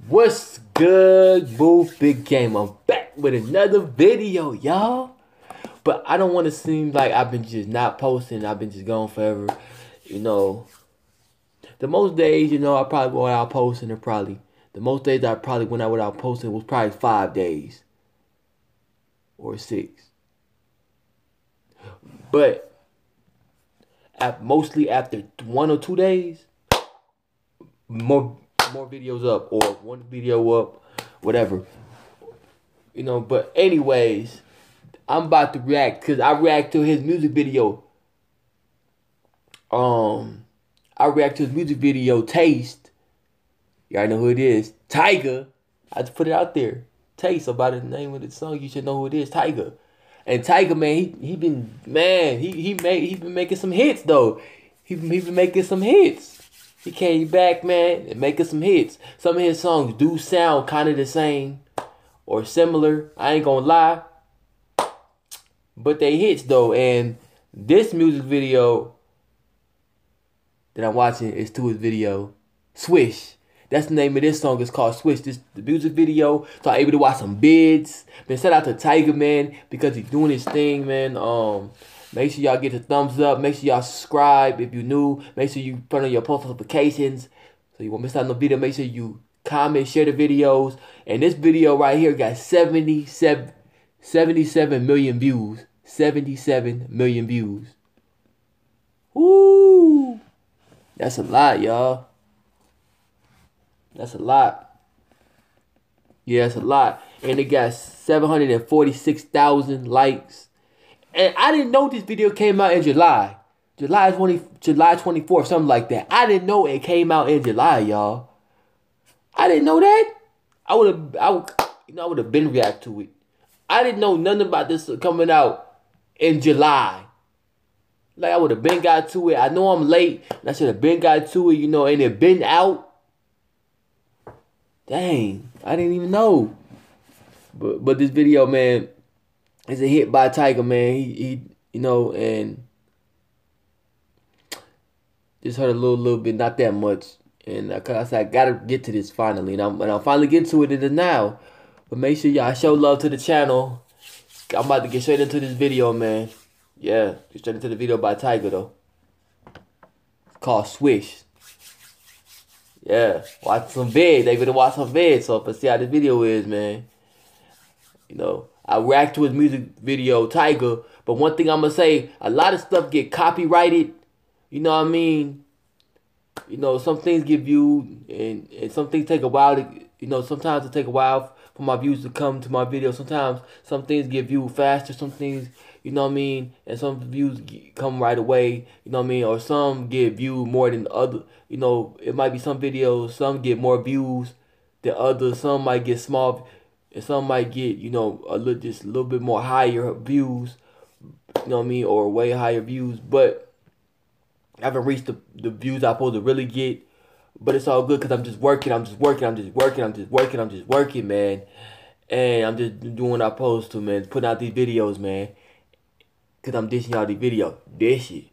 What's good, boo? Big Game. I'm back with another video, y'all. But I don't want to seem like I've been just not posting. I've been just gone forever. You know, the most days, I probably go without posting, the most days I probably went out without posting was probably 5 days or 6. But mostly after 1 or 2 days, more videos up or one video up, whatever. But anyways, I'm about to react because I react to his music video. I react to his music video, Taste. Y'all know who it is. Tyga. I just put it out there. Taste, about the name of the song, you should know who it is. Tyga. And Tyga, man, he been making some hits though. He been making some hits. He came back, man, and making some hits. Some of his songs do sound kind of the same or similar. I ain't gonna lie. But they hits though. And this music video that I'm watching is to his video, Swish. That's the name of this song. It's called Swish. This the music video. So I'm able to watch some bids. Man, shout out to Tyga, man, because he's doing his thing, man. Make sure y'all get the thumbs up. Make sure y'all subscribe if you're new. Make sure you turn on your post notifications so you won't miss out on no video. Make sure you comment, share the videos. And this video right here got 77 million views. 77 million views. Woo! That's a lot, y'all. That's a lot. Yeah, that's a lot. And it got 746,000 likes. And I didn't know this video came out in July. July 24th, something like that. I didn't know it came out in July, y'all. I didn't know that. I would have been react to it. I didn't know nothing about this coming out in July. Like, I would have been got to it. I know I'm late, and I should have been got to it, and it been out. Dang, I didn't even know. But this video, man, is a hit by Tyga, man. He and just heard a little bit, not that much. And I said I gotta get to this finally, and I'm finally getting to it now. But make sure y'all show love to the channel. I'm about to get straight into this video, man. Yeah, get straight into the video by Tyga though. It's called Swish. Yeah, watch some vids. They better watch some vids so I see how this video is, man. I react to his music video, Tyga. But one thing I'm gonna say, a lot of stuff get copyrighted. You know what I mean? Some things get viewed and some things take a while to, sometimes it take a while for my views to come to my video. Sometimes some things get viewed faster, some things, you know what I mean? And some views come right away, you know what I mean? Or some get viewed more than other, it might be some videos, some get more views than others, some might get small, and some might get, just a little bit more higher views, you know what I mean? Or way higher views, but I haven't reached the views I'm supposed to really get. But it's all good because I'm just working, man. And I'm just doing what I'm supposed to, man. Putting out these videos, man. Because I'm dishing y'all these videos. Dish it.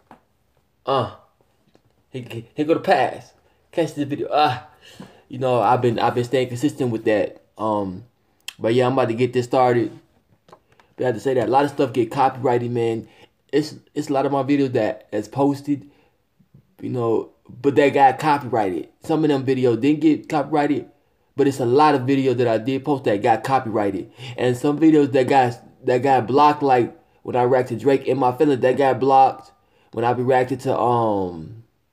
Here go the pass. Catch this video. I've been staying consistent with that. But yeah, I'm about to get this started. But I have to say that a lot of stuff get copyrighted, man. It's a lot of my videos that's posted, but they got copyrighted. Some of them videos didn't get copyrighted, but it's a lot of videos that I did post that got copyrighted. And some videos that got blocked, like when I reacted to Drake In My Feelings, that got blocked. When I be reacting to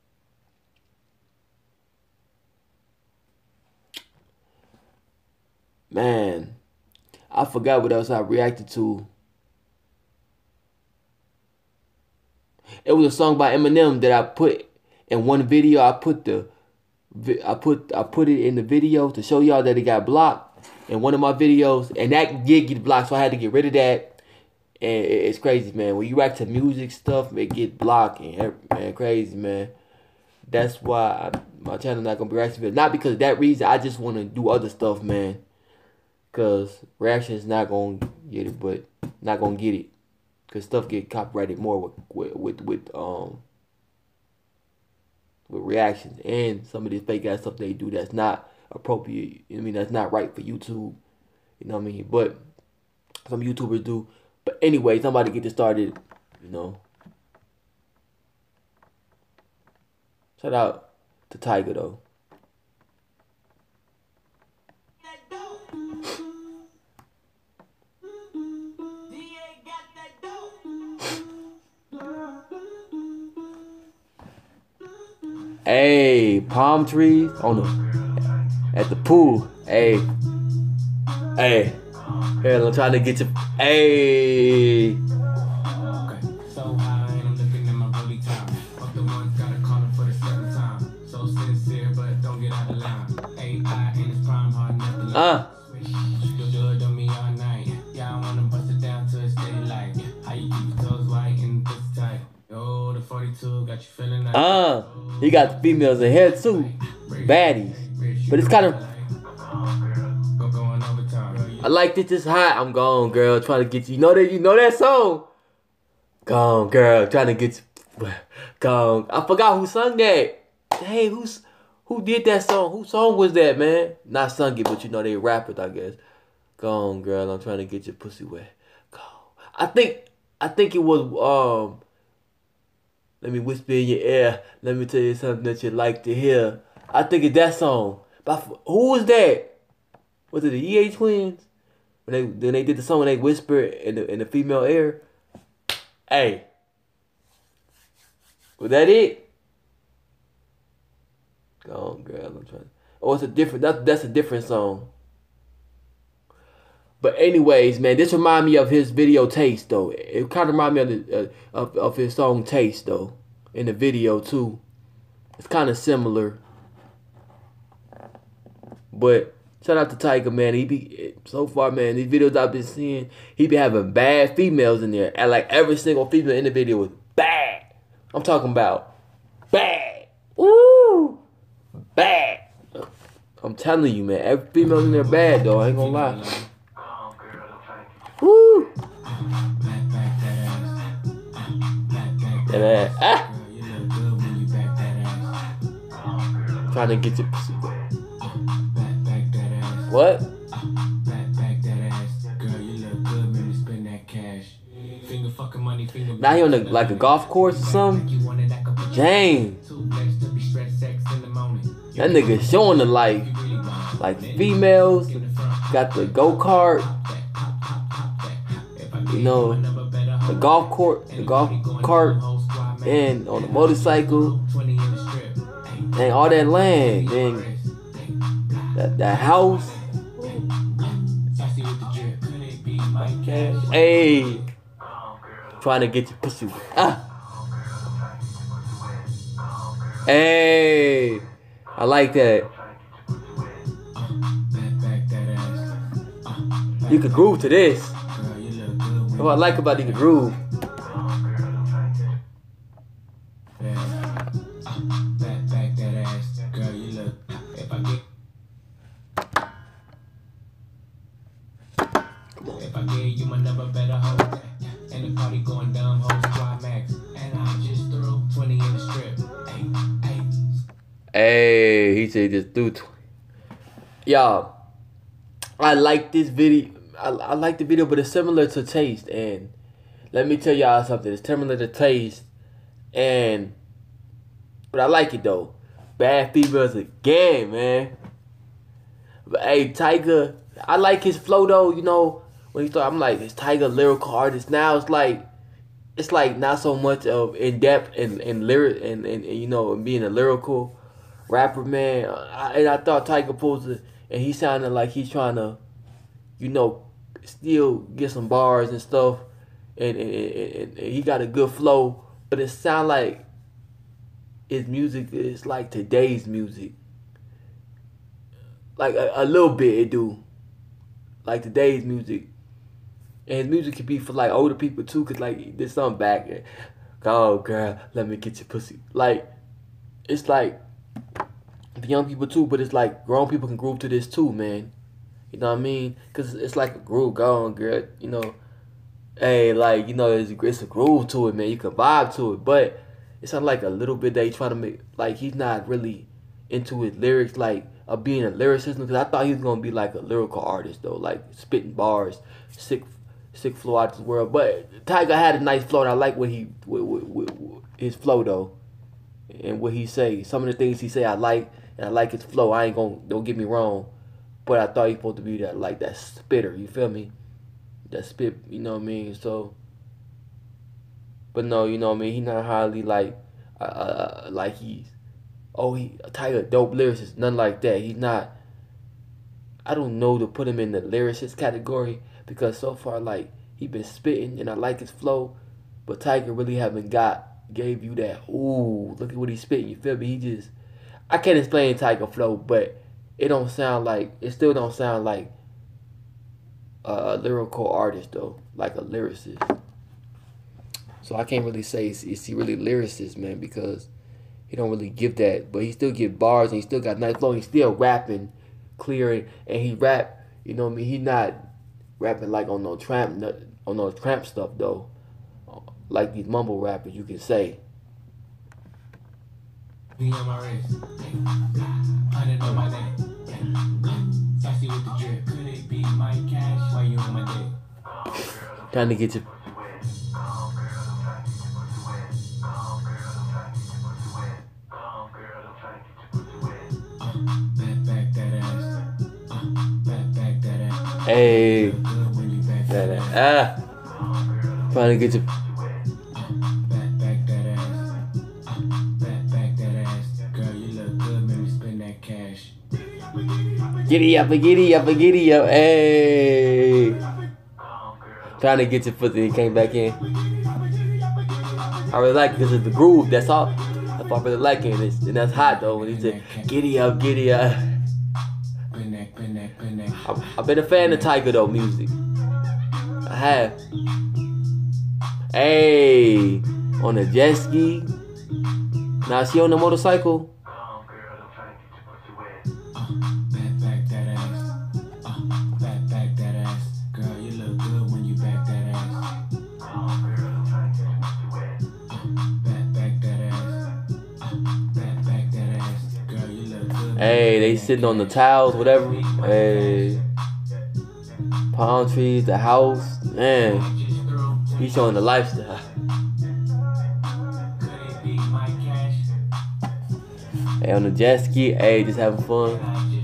man, I forgot what else I reacted to. It was a song by Eminem that I put in one video. I put it in the video to show y'all that it got blocked in one of my videos, and that did get blocked, so I had to get rid of that. And it's crazy, man. When you react to music stuff, it get blocked, and man, crazy, man. That's why my channel not gonna be reacting. Not because of that reason. I just want to do other stuff, man. Cause reaction is not gonna get it, but not gonna get it. Cause stuff get copyrighted more with reactions and some of this fake ass stuff they do that's not appropriate. I mean, that's not right for YouTube. You know what I mean? But some YouTubers do. But anyways, I'm about to get this started. You know. Shout out to Tyga though. Hey, palm trees on the at the pool. Hey, hey, here I'm trying to get you. Hey. So high, I'm looking at my booty time. Fuck the ones gotta call him for the second time. So sincere, but don't get out of line. AI in his prime, hard enough to lie. You can do it on me all night. Yeah, I wanna bust it down to it's daylight. How you keep your toes white and pussy tight? Yo, the 42 got you feeling like. He got the females in here too, baddies. But it's kind of. I like this. It's hot. I'm gone, girl. Trying to get you. You know that song. Gone, girl. Trying to get you. Gone. I forgot who sung that. Dang, who did that song? Whose song was that, man? Not sung it, but you know they rappers, I guess. Gone, girl. I'm trying to get your pussy wet. Gone. I think it was let me whisper in your ear. Let me tell you something that you like to hear. I think it's that song. But who was that? Was it the EA Twins? When they did the song when they whispered in the female ear. Hey, was that it? Go on, girl. I'm trying. Oh, it's a different. That's a different song. But anyways, man, this remind me of his video Taste though. It kind of remind me of his song Taste though. In the video too, it's kind of similar. But shout out to Tyga, man. He be so far, man. These videos I've been seeing, he be having bad females in there, and like every single female in the video was bad. I'm talking about bad. Ooh, bad. I'm telling you, man. Every female in there bad though. I ain't gonna lie. Woo! That ass. Trying to get your pussy. What? Now he on like a golf course or something? Dang. That nigga showing the life. Like females, got the go-kart. You know, the golf cart, and on the motorcycle, and all that land, and that house. Hey, trying to get your pussy. Hey, I like that. You can groove to this. What I like about the groove. If I gave you my number, better hold that. And the party going down, whole squad max. And I just threw 20 in the strip. Hey, he said just threw 20. Y'all, I like this video. I like the video, but it's similar to Taste. And let me tell y'all something. It's similar to Taste. But I like it though. Bad females again, man. But hey, Tyga, I like his flow though. You know, when he thought I'm like, is Tyga a lyrical artist? Now it's like not so much of in depth and lyric and you know being a lyrical rapper, man. I thought Tyga posed it, and he sounded like he's trying to, you know, still get some bars and stuff, and he got a good flow, but it sound like his music is like today's music. Like a little bit it do. Like today's music. And his music could be for like older people too, cause like there's something back there. Oh girl, let me get your pussy. Like it's like the young people too, but it's like grown people can groove to this too, man. You know what I mean? Cause it's like a groove going, girl. You know, hey, like you know, it's a groove to it, man. You can vibe to it, but it's not like a little bit that he's trying to make. Like he's not really into his lyrics like of being a lyricist, because I thought he was gonna be like a lyrical artist though, like spitting bars, sick flow out this world. But Tyga had a nice flow, and I like what his flow though, and what he say. Some of the things he say I like, and I like his flow. I ain't gonna, don't get me wrong, but I thought he supposed to be that, like that spitter. You feel me? That spit. You know what I mean? So, but no, you know what I mean. He not highly like he's he Tyga dope lyricist. Nothing like that. He's not. I don't know to put him in the lyricist category, because so far, like, he been spitting and I like his flow, but Tyga really haven't gave you that, ooh, look at what he's spitting, you feel me? He just, I can't explain Tyga flow, but it still don't sound like a lyrical artist though, like a lyricist. So I can't really say is he really lyricist, man, because he don't really give that, but he still get bars and he still got nice flow, and he still rapping clear, and he rap, you know what I mean? He not rapping like on no tramp stuff though, like these mumble rappers, you can say. Be on my wrist, 100 on my neck, sassy with the drip. Could it be my cash? Why you on my dick? Trying to get you. Back that ass. Back that ass. Hey, That ass. trying to get you. Back that ass. Back that ass. Girl, you look good, make me spend that cash. Giddy up, giddy up, giddy up. Hey, trying to get your foot, and he came back in. I really like it because of the groove. That's all. That's all I really like it. And that's hot though when he said giddy up, giddy up. I've been a fan of Tyga though music. I have. Hey, on the jet ski. Now she on the motorcycle. Back that ass. Back that ass. Girl, you look good when you back that ass. Back that ass. Back that ass. Girl, you look good. Hey, they sitting on the towels, whatever. Hey, palm trees, the house. Man, he's showing the lifestyle. Hey, on the jet ski. Hey, just having fun.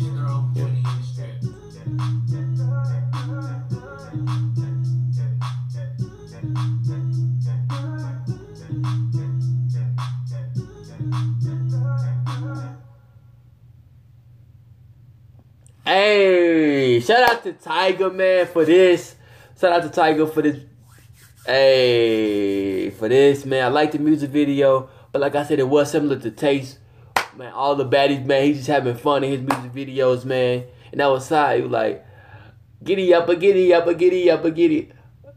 Hey, shout out to Tyga, man, for this. Shout out to Tyga for this. Hey, for this, man. I like the music video, but like I said, it was similar to Taste. Man, all the baddies, man, he's just having fun in his music videos, man. And that was side, he was like, giddy up, a giddy up, a giddy up, a giddy.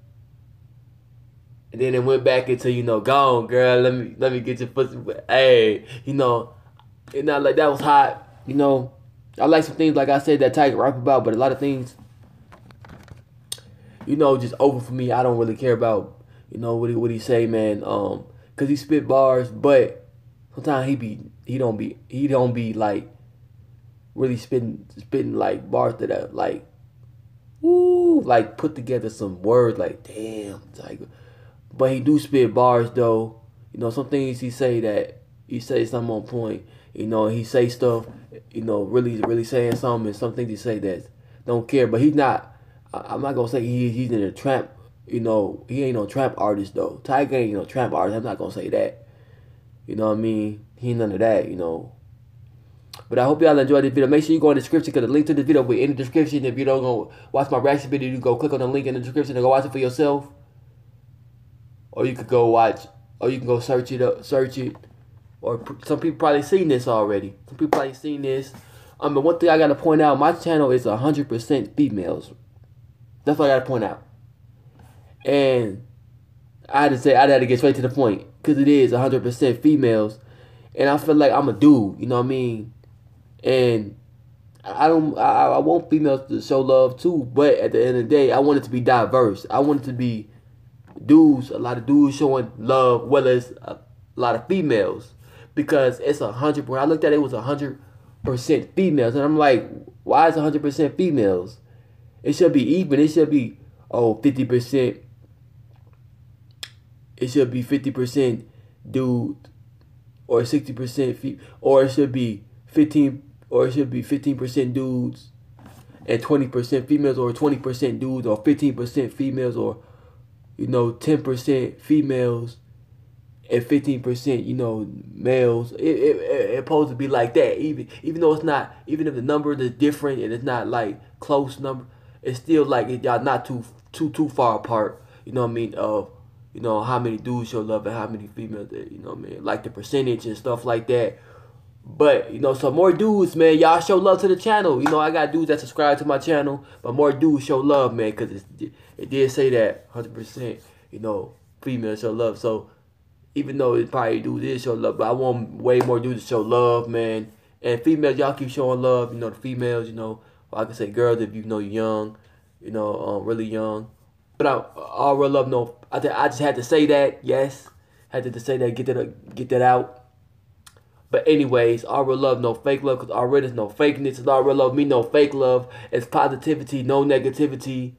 And then it went back into, you know, go on, girl, let me get your pussy. Hey, you know, and not like that was hot, you know. I like some things, like I said, that Tyga rap about, but a lot of things, you know, just over for me. I don't really care about, you know, what he say, man. Cause he spit bars, but sometimes he don't be like really spitting like bars that are like, woo, like put together some words like damn Tyga. But he do spit bars though. You know, some things he say something on point. You know, he say stuff, you know, really saying something, and some things he say that don't care. But he's not. I'm not gonna say he's in a trap. You know, he ain't no trap artist though. Tyga ain't no trap artist. I'm not gonna say that. You know what I mean? He ain't none of that. You know. But I hope y'all enjoyed this video. Make sure you go in the description, because the link to the video will be in the description. If you don't go watch my reaction video, you go click on the link in the description and go watch it for yourself. Or you could go watch, or you can go search it. Or some people probably seen this already. Some people probably seen this. But one thing I gotta point out, my channel is 100% females. That's what I gotta point out. And I had to get straight to the point, because it is 100% females. And I feel like I'm a dude, you know what I mean? And I want females to show love too, but at the end of the day, I want it to be diverse. I want it to be dudes, a lot of dudes showing love, well as a lot of females. Because it's 100. When I looked at it, it was 100 females, and I'm like, why is 100% females? It should be even. It should be 50%. It should be 50% dude, or 60% or it should be 15% dudes and 20% females, or 20% dudes, or 15% females, or 10% females and 15% males. It's supposed to be like that. Even though it's not, even if the number is different and it's not like close number, it's still like y'all not too far apart. You know what I mean? Of how many dudes show love and how many females. What I mean? Like the percentage and stuff like that. But so more dudes, man, y'all show love to the channel. I got dudes that subscribe to my channel, but more dudes show love, man, because it did say that 100%, females show love. So even though it probably dudes did show love, but I want way more dudes to show love, man. And females, y'all keep showing love. The females, well, I can say girls if you're young, really young. But I real love no. I just had to say that. Yes, had to say that. Get that out. But anyways, all real love, no fake love, because already there's no fakeness. It's all real love, me no fake love. It's positivity, no negativity.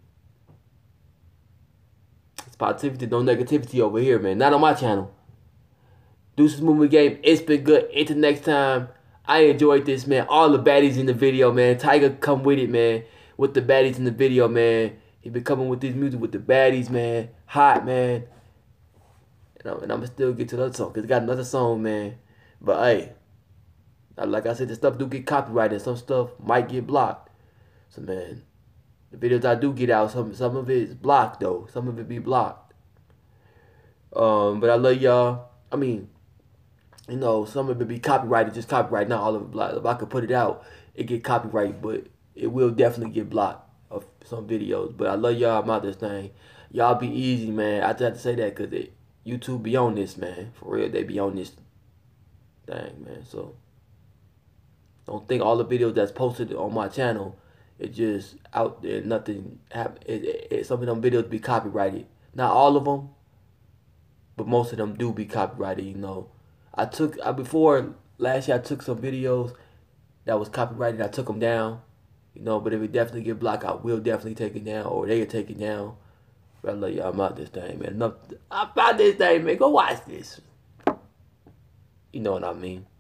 It's positivity, no negativity over here, man. Not on my channel. Deuces Movie Game, it's been good. Until next time, I enjoyed this, man. All the baddies in the video, man. Tiger come with it, man. With the baddies in the video, man. He been coming with this music with the baddies, man. Hot, man. And I'm going to still get to the other song, because got another song, man. But, hey, like I said, the stuff do get copyrighted. Some stuff might get blocked. So, man, the videos I do get out, some of it is blocked, though. Some of it be blocked. But I love y'all. I mean, some of it be copyrighted, just copyright, not all of it blocked. If I could put it out, it get copyrighted, but it will definitely get blocked of some videos. But I love y'all. I'm out this thing. Y'all be easy, man. I just have to say that because YouTube be on this, man. For real, they be on this thing, man. So don't think all the videos that's posted on my channel, it just out there, nothing happen. Some of them videos be copyrighted. Not all of them, but most of them do be copyrighted. Before last year I took some videos that was copyrighted. I took them down. But if it definitely get blocked, I will definitely take it down, or they can take it down. But I love y'all. I'm out this thing, man. I'm out this thing, man. Go watch this. You know what I mean.